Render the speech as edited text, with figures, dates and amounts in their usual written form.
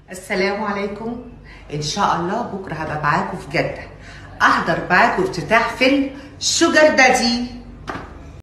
السلام عليكم. ان شاء الله بكره هبقى معاكم في جده، احضر معاكم افتتاح فيلم شوجر دادي.